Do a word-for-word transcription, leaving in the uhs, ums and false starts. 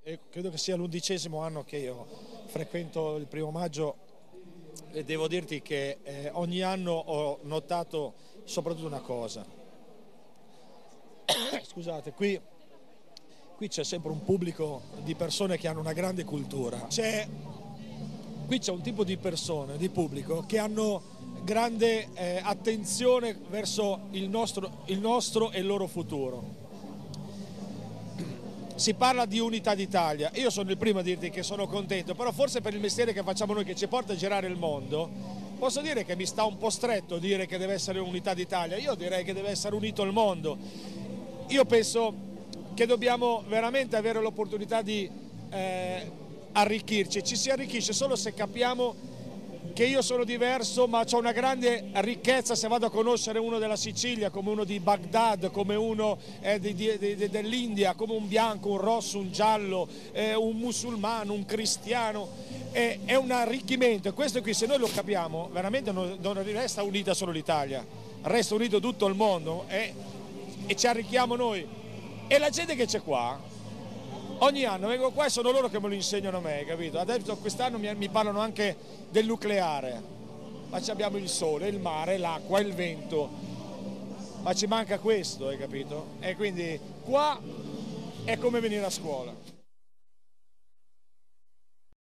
e credo che sia l'undicesimo anno che io frequento il primo maggio e devo dirti che eh, ogni anno ho notato soprattutto una cosa. Scusate, qui, qui c'è sempre un pubblico di persone che hanno una grande cultura. C'è, qui c'è un tipo di persone, di pubblico, che hanno grande eh, attenzione verso il nostro, il nostro e il loro futuro. Si parla di unità d'Italia, io sono il primo a dirti che sono contento, però forse per il mestiere che facciamo noi, che ci porta a girare il mondo, posso dire che mi sta un po' stretto dire che deve essere unità d'Italia. Io direi che deve essere unito il mondo. Io penso che dobbiamo veramente avere l'opportunità di eh, arricchirci, ci si arricchisce solo se capiamo che io sono diverso, ma ho una grande ricchezza se vado a conoscere uno della Sicilia, come uno di Baghdad, come uno eh, dell'India, come un bianco, un rosso, un giallo, eh, un musulmano, un cristiano. È, è un arricchimento, e questo qui se noi lo capiamo veramente non, non resta unita solo l'Italia, resta unito tutto il mondo e, e ci arricchiamo noi. E la gente che c'è qua, ogni anno vengo qua e sono loro che me lo insegnano a me, capito? Adesso quest'anno mi, mi parlano anche del nucleare, ma abbiamo il sole, il mare, l'acqua, il vento, ma ci manca questo, hai capito? E quindi qua è come venire a scuola.